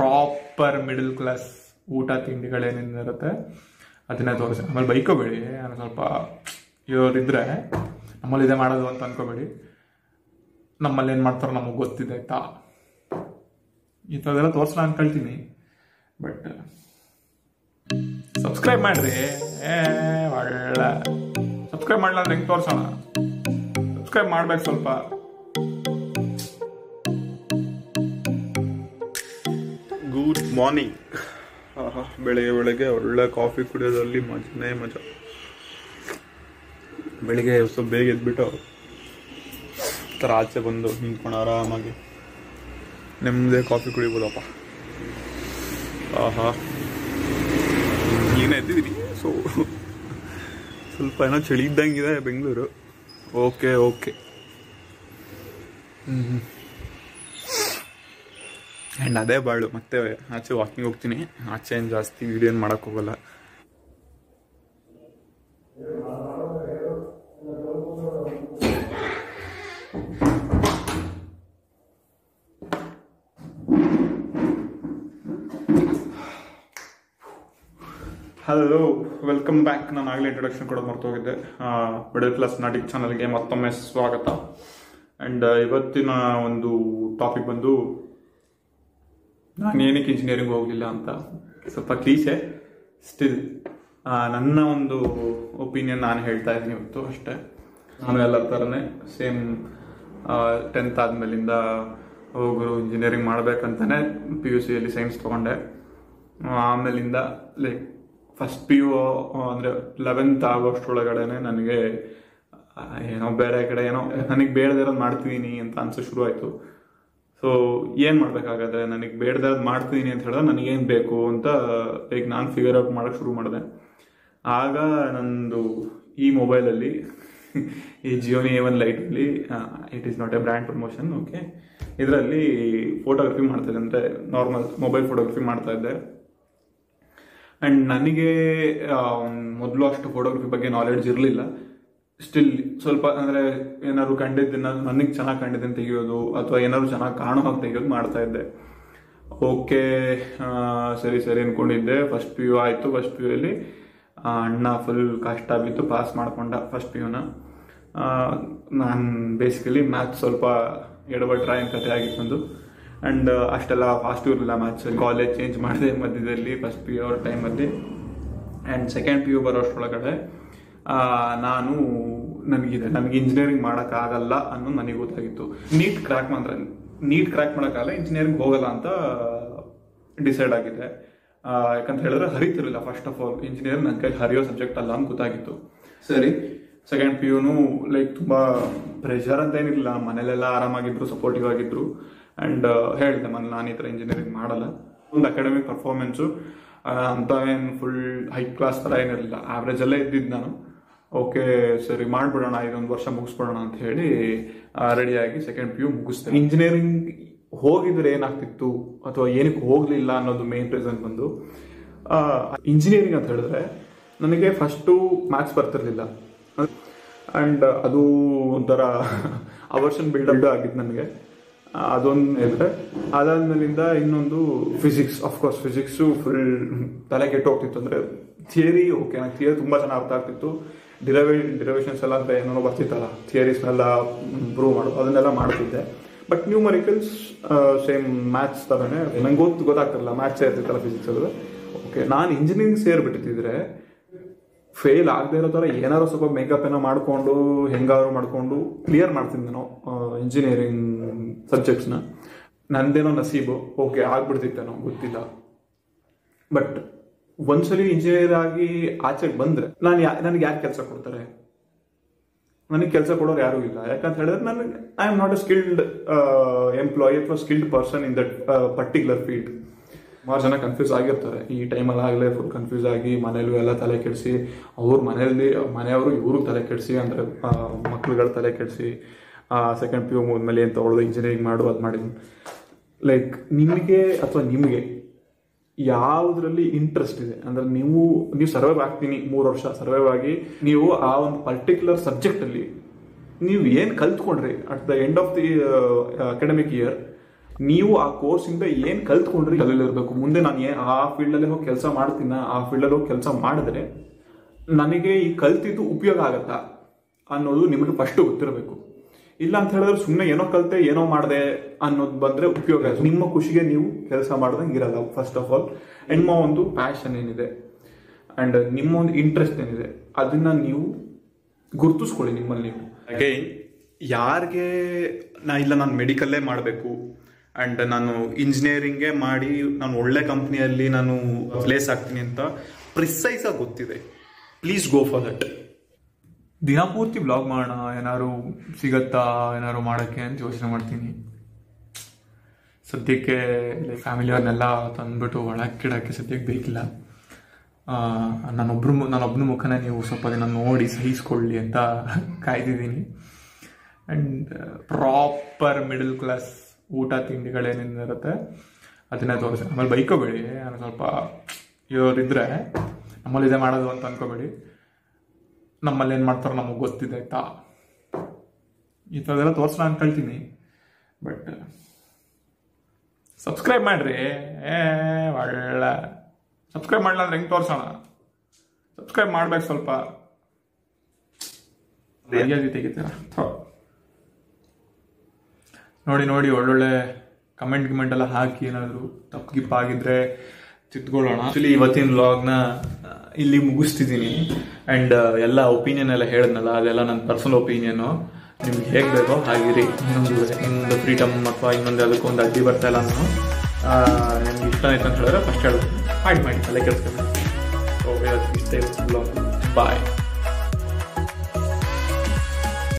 Proper middle class ಊಟ ತಿಂಡಿಗಳೇನೇನಿರುತ್ತೆ ಅದನ್ನೇ ತೋರಿಸಿ. ಆಮೇಲೆ ಬೈಕೋಬೇಡಿ, ನಾನು ಸ್ವಲ್ಪ ಇವರಿದ್ರೆ ನಮ್ಮಲ್ಲಿ ಇದೇ ಮಾಡೋದು ಅಂತ ಅನ್ಕೋಬೇಡಿ. ನಮ್ಮಲ್ಲಿ ಏನು ಮಾಡ್ತಾರೋ ನಮಗೆ ಗೊತ್ತಿದೆ ಆಯ್ತಾ. ಈ ಥರದೆಲ್ಲ ತೋರಿಸೋಣ ಅನ್ಕೊಳ್ತೀನಿ. ಬಟ್ ಸಬ್ಸ್ಕ್ರೈಬ್ ಮಾಡ್ರಿ. ಒಳ್ಳೆ ಸಬ್ಸ್ಕ್ರೈಬ್ ಮಾಡಲ್ಲ ಅಂದ್ರೆ ಹೆಂಗೆ ತೋರಿಸೋಣ? ಸಬ್ಸ್ಕ್ರೈಬ್ ಮಾಡ್ಬೇಕು ಸ್ವಲ್ಪ. Good morning. ಬೆಳಗ್ಗೆ ಒಳ್ಳೆ ಕಾಫಿ ಕುಡಿಯೋದ್ರಲ್ಲಿ ಮಜನೇ ಮಜಾ. ಬೆಳಿಗ್ಗೆ ಸ್ವಲ್ಪ ಬೇಗ ಎದ್ಬಿಟ್ಟು ಥರ ಆಚೆ ಬಂದು ನಿಂತ್ಕೊಂಡು ಆರಾಮಾಗಿ ನೆಮ್ಮದೇ ಕಾಫಿ ಕುಡಿಬೋದಪ್ಪ. ಏನೇ ಎದ್ದಿದ್ದೀನಿ. ಸೊ ಸ್ವಲ್ಪ ಏನೋ ಚಳಿ ಇದ್ದಂಗಿದೆ ಬೆಂಗಳೂರು. ಓಕೆ ಆ್ಯಂಡ್ ಅದೇ ಬಾಳು. ಮತ್ತೆ ಆಚೆ ವಾಕಿಂಗ್ ಹೋಗ್ತೀನಿ. ಆಚೆ ಏನು ಜಾಸ್ತಿ ವಿಡಿಯೋ ಏನು ಮಾಡೋಕ್ಕೆ ಹೋಗಲ್ಲ. Hello, welcome back. ನಾನು ಆಗಲೇ ಇಂಟ್ರೊಡಕ್ಷನ್ ಕೊಡೋದು ಮರ್ತೋಗಿದ್ದೆ. ಮಿಡಲ್ ಕ್ಲಾಸ್ ನಾಟಿಕ್ ಚಾನಲ್ಗೆ ಮತ್ತೊಮ್ಮೆ ಸ್ವಾಗತ. ಆ್ಯಂಡ್ ಇವತ್ತಿನ ಒಂದು ಟಾಪಿಕ್ ಬಂದು ನಾನು ಏನಕ್ಕೆ ಇಂಜಿನಿಯರಿಂಗ್ ಹೋಗಲಿಲ್ಲ ಅಂತ. ಸ್ವಲ್ಪ ಕ್ಲೀಶೆ, ಸ್ಟಿಲ್ ನನ್ನ ಒಂದು ಒಪಿನಿಯನ್ ನಾನು ಹೇಳ್ತಾ ಇದ್ದೀನಿ ಇವತ್ತು ಅಷ್ಟೇ. ನಾನು ಎಲ್ಲ ಥರನೇ ಸೇಮ್ 10th ಆದಮೇಲಿಂದ ಹೋಗರು ಇಂಜಿನಿಯರಿಂಗ್ ಮಾಡಬೇಕಂತಾನೆ PUC ಯಲ್ಲಿ ಸೈನ್ಸ್ ತೊಗೊಂಡೆ. ಆಮೇಲಿಂದ ಲೈಕ್ ಫಸ್ಟ್ PU ಅಂದರೆ 11th ಆಗೋಷ್ಟರೊಳಗಡೆ ನನಗೆ ಏನೋ ಬೇರೆ ಕಡೆ ಏನೋ ನನಗೆ ಬೇಡದಿರೋದು ಮಾಡ್ತಿದ್ದೀನಿ ಅಂತ ಅನ್ಸೋ ಶುರು ಆಯಿತು. ಸೊ ಏನು ಮಾಡಬೇಕಾಗತ್ತೆ, ನನಗೆ ಬೇಡದಿರೋದು ಮಾಡ್ತಿದ್ದೀನಿ ಅಂತ ಹೇಳಿದ್ರೆ ನನಗೇನು ಬೇಕು ಅಂತ ಈಗ ನಾನು ಫಿಗರ್ ಔಟ್ ಮಾಡೋಕ್ಕೆ ಶುರು ಮಾಡಿದೆ. ಆಗ ನಂದು ಈ ಮೊಬೈಲಲ್ಲಿ ಈ ಜಿಯೋನಿ A1 ಲೈಟಲ್ಲಿ, it is not a brand promotion, okay, ಇದರಲ್ಲಿ ಫೋಟೋಗ್ರಫಿ ಮಾಡ್ತಾಯಿದ್ದೆ. ಅಂದರೆ ನಾರ್ಮಲ್ ಮೊಬೈಲ್ ಫೋಟೋಗ್ರಫಿ ಮಾಡ್ತಾಯಿದ್ದೆ. ಆ್ಯಂಡ್ ನನಗೆ ಮೊದಲು ಅಷ್ಟು ಫೋಟೋಗ್ರಫಿ ಬಗ್ಗೆ ನಾಲೆಡ್ಜ್ ಇರಲಿಲ್ಲ. ಸ್ಟಿಲ್ ಸ್ವಲ್ಪ ಅಂದರೆ ಏನಾದ್ರು ಕಂಡಿದ್ದನ್ನ ನನಗೆ ಚೆನ್ನಾಗಿ ಕಂಡಿದ್ದನ್ನು ತೆಗೆಯೋದು ಅಥವಾ ಏನಾದ್ರು ಚೆನ್ನಾಗಿ ಕಾಣೋ ಹಾಗೆ ತೆಗೆಯೋದು ಮಾಡ್ತಾಯಿದ್ದೆ. ಓಕೆ, ಸರಿ ಅಂದ್ಕೊಂಡಿದ್ದೆ. ಫಸ್ಟ್ PU ಆಯಿತು. ಫಸ್ಟ್ PU ಅಲ್ಲಿ ಅಣ್ಣ ಫುಲ್ ಕಷ್ಟ ಬಿತ್ತು, ಪಾಸ್ ಮಾಡ್ಕೊಂಡ ಫಸ್ಟ್ PUನ. ನಾನು ಬೇಸಿಕಲಿ ಮ್ಯಾಥ್ಸ್ ಸ್ವಲ್ಪ ಎಡವಟ್ರ ಏನು ಕತೆ ಆಗಿತ್ತು. ಆ್ಯಂಡ್ ಅಷ್ಟೆಲ್ಲ ಫಾಸ್ಟು ಇರಲಿಲ್ಲ ಮ್ಯಾಥ್ಸ್. ಕಾಲೇಜ್ ಚೇಂಜ್ ಮಾಡಿದೆ ಮಧ್ಯದಲ್ಲಿ ಫಸ್ಟ್ PU ಅವ್ರ ಟೈಮಲ್ಲಿ. ಆ್ಯಂಡ್ ಸೆಕೆಂಡ್ PU ಬರೋಷ್ಟರೊಳಗಡೆ ನನಗೆ ಇಂಜಿನಿಯರಿಂಗ್ ಮಾಡೋಕ್ಕಾಗಲ್ಲ ಅನ್ನೋದು ನನಗೆ ಗೊತ್ತಾಗಿತ್ತು. ನೀಟ್ ಕ್ರ್ಯಾಕ್ ಮಾಡೋಕ್ಕಾಗಲ್ಲ, ಇಂಜಿನಿಯರಿಂಗ್ ಹೋಗಲ್ಲ ಅಂತ ಡಿಸೈಡ್ ಆಗಿದೆ. ಯಾಕಂತ ಹೇಳಿದ್ರೆ ಹರಿತಿರಲಿಲ್ಲ. ಫಸ್ಟ್ ಆಫ್ ಆಲ್ ಇಂಜಿನಿಯರಿಂಗ್ ನನ್ನ ಕೈಲಿ ಹರಿಯೋ ಸಬ್ಜೆಕ್ಟ್ ಅಲ್ಲ ಅಂತ ಗೊತ್ತಾಗಿತ್ತು. ಸರಿ, ಸೆಕೆಂಡ್ PUನು ಲೈಕ್ ತುಂಬ ಪ್ರೆಷರ್ ಅಂತ ಏನಿರಲಿಲ್ಲ. ಮನೇಲೆಲ್ಲ ಆರಾಮಾಗಿದ್ರು, ಸಪೋರ್ಟಿವ್ ಆಗಿದ್ರು. ಆ್ಯಂಡ್ ಹೇಳಿದೆ ನಾನು ಈ ಥರ ಇಂಜಿನಿಯರಿಂಗ್ ಮಾಡಲ್ಲ. ಒಂದು ಅಕಾಡೆಮಿಕ್ ಪರ್ಫಾರ್ಮೆನ್ಸು ಅಂತ ಏನು ಫುಲ್ ಹೈ ಕ್ಲಾಸ್ ಥರ ಏನಿರಲಿಲ್ಲ, ಆವ್ರೇಜಲ್ಲೇ ಇದ್ದಿದ್ದು ನಾನು. ಓಕೆ ಸರಿ ಮಾಡಿಬಿಡೋಣ, ಇದೊಂದು ವರ್ಷ ಮುಗಿಸ್ಬಿಡೋಣ ಅಂತ ಹೇಳಿ ರೆಡಿಯಾಗಿ ಸೆಕೆಂಡ್ PU ಮುಗಿಸ್ದೆ. ಇಂಜಿನಿಯರಿಂಗ್ ಹೋಗಿದ್ರೆ ಏನಾಗ್ತಿತ್ತು ಅಥವಾ ಏನಕ್ಕೆ ಹೋಗಲಿಲ್ಲ ಅನ್ನೋದು ಮೇನ್ ರೀಸನ್ ಬಂದು, ಇಂಜಿನಿಯರಿಂಗ್ ಅಂತ ಹೇಳಿದ್ರೆ ನನಗೆ ಫಸ್ಟು ಮ್ಯಾಥ್ಸ್ ಬರ್ತಿರ್ಲಿಲ್ಲ. ಆ್ಯಂಡ್ ಅದು ಒಂಥರ ಅವರ್ಷನ್ ಬಿಲ್ಡಪ್ ಆಗಿತ್ತು ನನಗೆ. ಅದೊಂದು ಹೇಳಿದ್ರೆ ಅದಾದ್ಮೇಲಿಂದ ಇನ್ನೊಂದು ಫಿಸಿಕ್ಸ್. ಅಫ್ಕೋರ್ಸ್ ಫಿಸಿಕ್ಸು ಫುಲ್ ತಲೆ ಕೆಟ್ಟು ಹೋಗ್ತಿತ್ತು. ಅಂದರೆ ಥಿಯರಿ ಓಕೆ, ನನಗೆ ಥಿಯರಿ ತುಂಬ ಚೆನ್ನಾಗಿ ಅರ್ಥ ಆಗ್ತಿತ್ತು. ಡಿರೈವೇಷನ್ಸ್ ಎಲ್ಲ ಅಂತ ಏನೋ ಬರ್ತಿತ್ತಲ್ಲ, ಥಿಯರೀಸ್ನೆಲ್ಲ ಪ್ರೂವ್ ಮಾಡೋದು, ಅದನ್ನೆಲ್ಲ ಮಾಡ್ತಿದ್ದೆ. ಬಟ್ ನ್ಯೂಮರಿಕಲ್ಸ್ ಸೇಮ್ ಮ್ಯಾಥ್ಸ್ ಥರನೇ ನಂಗೆ ಗೊತ್ತಾಗ್ತಿರಲಿಲ್ಲ. ಮ್ಯಾಥ್ಸೇ ಇರ್ತಿತ್ತಲ್ಲ ಫಿಸಿಕ್ಸಲ್ಲಿ. ಓಕೆ, ನಾನು ಇಂಜಿನಿಯರಿಂಗ್ ಸೇರಿಬಿಟ್ಟಿದ್ರೆ ಫೇಲ್ ಆಗದೆ ಇರೋ ಥರ ಏನಾದ್ರು ಸ್ವಲ್ಪ ಮೇಕಪ್ ಏನೋ ಮಾಡಿಕೊಂಡು ಹೆಂಗಾದ್ರು ಮಾಡಿಕೊಂಡು ಕ್ಲಿಯರ್ ಮಾಡ್ತೀನಿ ನಾನು ಇಂಜಿನಿಯರಿಂಗ್ ಸಬ್ಜೆಕ್ಟ್ಸ್ನ. ನಂದೇನೋ ನಸೀಬು, ಓಕೆ ಆಗ್ಬಿಡ್ತಿತ್ತೇನೋ ಗೊತ್ತಿಲ್ಲ. ಬಟ್ ಒಂದ್ಸಲಿ ಇಂಜಿನಿಯರ್ ಆಗಿ ಆಚೆಗೆ ಬಂದರೆ ನನಗೆ ಯಾರು ಕೆಲಸ ಕೊಡ್ತಾರೆ? ನನಗೆ ಕೆಲಸ ಕೊಡೋರು ಯಾರೂ ಇಲ್ಲ. ಯಾಕಂತ ಹೇಳಿದ್ರೆ ನನಗೆ I am not a skilled employee ಅಥವಾ skilled person in that particular field. ಸುಮಾರು ಜನ ಕನ್ಫ್ಯೂಸ್ ಆಗಿರ್ತಾರೆ ಈ ಟೈಮಲ್ಲಿ. ಆಗಲೇ ಫುಲ್ ಕನ್ಫ್ಯೂಸ್ ಆಗಿ ಮನೇಲೂ ಎಲ್ಲ ತಲೆ ಕೆಡಿಸಿ, ಮನೆಯವರು ಇವ್ರಿಗೆ ತಲೆ ಕೆಡಿಸಿ, ಅಂದರೆ ಮಕ್ಳುಗಳ ತಲೆ ಕೆಡಿಸಿ ಸೆಕೆಂಡ್ PU ಮುಗಿದ್ಮೇಲೆ ಏನು ತೊಗೊಳ್ಳೋದು, ಇಂಜಿನಿಯರಿಂಗ್ ಮಾಡು, ಅದು ಮಾಡಿ. ಲೈಕ್ ನಿಮಗೆ ಯಾವುದರಲ್ಲಿ ಇಂಟ್ರೆಸ್ಟ್ ಇದೆ ಅಂದರೆ ನೀವು ಸರ್ವೈವ್ ಆಗ್ತೀನಿ 3 ವರ್ಷ ಸರ್ವೈವ್ ಆಗಿ ನೀವು ಆ ಒಂದು ಪರ್ಟಿಕ್ಯುಲರ್ ಸಬ್ಜೆಕ್ಟಲ್ಲಿ ನೀವು ಏನು ಕಲ್ತ್ಕೊಂಡ್ರಿ at the end of the academic year, ನೀವು ಆ ಕೋರ್ಸಿಂದ ಏನು ಕಲ್ತ್ಕೊಂಡ್ರಿ ಅಲ್ಲಿರಬೇಕು. ಮುಂದೆ ನಾನು ಆ ಫೀಲ್ಡಲ್ಲಿ ಹೋಗಿ ಕೆಲಸ ಮಾಡ್ತೀನ, ಆ ಫೀಲ್ಡಲ್ಲಿ ಹೋಗಿ ಕೆಲಸ ಮಾಡಿದ್ರೆ ನನಗೆ ಈ ಕಲ್ತಿದ್ದು ಉಪಯೋಗ ಆಗತ್ತಾ ಅನ್ನೋದು ನಿಮಗೆ ಫಸ್ಟ್ ಗೊತ್ತಿರಬೇಕು. ಇಲ್ಲ ಅಂತ ಹೇಳಿದ್ರೆ ಸುಮ್ಮನೆ ಏನೋ ಕಲಿತೆ ಏನೋ ಮಾಡಿದೆ ಅನ್ನೋದು ಬಂದರೆ ಉಪಯೋಗ. ನಿಮ್ಮ ಖುಷಿಗೆ ನೀವು ಕೆಲಸ ಮಾಡ್ದಂಗೆ ಇರಲ್ಲ ಫಸ್ಟ್ ಆಫ್ ಆಲ್. ನಿಮ್ಮ ಒಂದು ಪ್ಯಾಷನ್ ಏನಿದೆ ಆ್ಯಂಡ್ ನಿಮ್ಮ ಒಂದು ಇಂಟ್ರೆಸ್ಟ್ ಏನಿದೆ ಅದನ್ನು ನೀವು ಗುರುತಿಸ್ಕೊಳ್ಳಿ ನಿಮ್ಮಲ್ಲಿ ನೀವು. ಹಾಗೆ ಯಾರಿಗೆ ನಾನು ಮೆಡಿಕಲ್ಲೇ ಮಾಡಬೇಕು ಆ್ಯಂಡ್ ನಾನು ಇಂಜಿನಿಯರಿಂಗೇ ಮಾಡಿ ನಾನು ಒಳ್ಳೆ ಕಂಪ್ನಿಯಲ್ಲಿ ನಾನು ಪ್ಲೇಸ್ ಆಗ್ತೀನಿ ಅಂತ ಪ್ರಿಸೈಸಾಗಿ ಗೊತ್ತಿದೆ, ಪ್ಲೀಸ್ ಗೋ ಫಾರ್ ದಟ್. ದಿನಪೂರ್ತಿ ಬ್ಲಾಗ್ ಮಾಡೋಣ, ಏನಾದ್ರು ಸಿಗತ್ತಾ ಏನಾದ್ರು ಮಾಡೋಕ್ಕೆ ಅಂತ ಯೋಚನೆ ಮಾಡ್ತೀನಿ. ಸದ್ಯಕ್ಕೆ ಫ್ಯಾಮಿಲಿಯವ್ರನ್ನೆಲ್ಲ ತಂದ್ಬಿಟ್ಟು ಒಳಗಿಡೋಕ್ಕೆ ಸದ್ಯಕ್ಕೆ ಬೇಕಿಲ್ಲ. ನಾನೊಬ್ಬನ ಮುಖನೇ ನೀವು ಸ್ವಲ್ಪ ದಿನ ನೋಡಿ ಸಹಿಸ್ಕೊಳ್ಳಿ ಅಂತ ಕಾಯ್ದಿದ್ದೀನಿ. ಆ್ಯಂಡ್ ಪ್ರಾಪರ್ ಮಿಡಲ್ ಕ್ಲಾಸ್ ಊಟ ತಿಂಡಿಗಳೇನೇನಿರುತ್ತೆ ಅದನ್ನೇ ತೋರಿಸಿ. ಆಮೇಲೆ ಬೈಕೋಬೇಡಿ, ನಾನು ಸ್ವಲ್ಪ ಇವರಿದ್ದರೆ ನಮ್ಮಲ್ಲಿ ಇದೇ ಮಾಡೋದು ಅಂತ ಅನ್ಕೋಬೇಡಿ. ನಮ್ಮಲ್ಲಿ ಏನು ಮಾಡ್ತಾರೋ ನಮಗೆ ಗೊತ್ತಿದೆ ಆಯ್ತಾ. ಈ ಥರದೆಲ್ಲ ತೋರಿಸೋಣ ಅನ್ಕೊಳ್ತೀನಿ. ಬಟ್ ಸಬ್ಸ್ಕ್ರೈಬ್ ಮಾಡಿರಿ. ಒಳ್ಳೆ ಸಬ್ಸ್ಕ್ರೈಬ್ ಮಾಡಲ್ಲ ಅಂದ್ರೆ ಹೆಂಗೆ ತೋರಿಸೋಣ? ಸಬ್ಸ್ಕ್ರೈಬ್ ಮಾಡ್ಬೇಕು. ಸ್ವಲ್ಪ ತೆಗಿತೀರ ನೋಡಿ ಒಳ್ಳೊಳ್ಳೆ ಕಮೆಂಟ್ ಎಲ್ಲ ಹಾಕಿ. ಏನಾದರೂ ತಪ್ಪು ಗಿಪ್ ಆಗಿದ್ರೆ ತಿದ್ಕೊಳ್ಳೋಣ. ಆ್ಯಕ್ಚುಲಿ ಇವತ್ತಿನ ವ್ಲಾಗ್ನ ಇಲ್ಲಿ ಮುಗಿಸ್ತಿದ್ದೀನಿ. ಆ್ಯಂಡ್ ಎಲ್ಲ ಒಪಿನಿಯನ್ ಎಲ್ಲ ಹೇಳಿದ್ನಲ್ಲ, ಅದೆಲ್ಲ ನನ್ನ ಪರ್ಸನಲ್ ಒಪಿನಿಯನು. ನಿಮ್ಗೆ ಹೇಗೆ ಬೇಕೋ ಹಾಗಿರಿ. ಇನ್ನೊಂದು ಫ್ರೀಡಮ್ ಅಥವಾ ಇನ್ನೊಂದು ಅದಕ್ಕೊಂದು ಅಡ್ಡಿ ಬರ್ತಾ ಇಲ್ಲ. ನಾನು ನಿಮ್ಗೆ ಇಷ್ಟ ಆಯ್ತು ಅಂತ ಹೇಳಿದ್ರೆ ಫಸ್ಟ್ ಹೇಳಿ ಮಾಡಿ ತಲೆ ಕೆಡಿಸ್ಕೊಂಡು. ಸೊ ಇಷ್ಟೇ ಬ್ಲಾಗ್. ಬಾಯ್.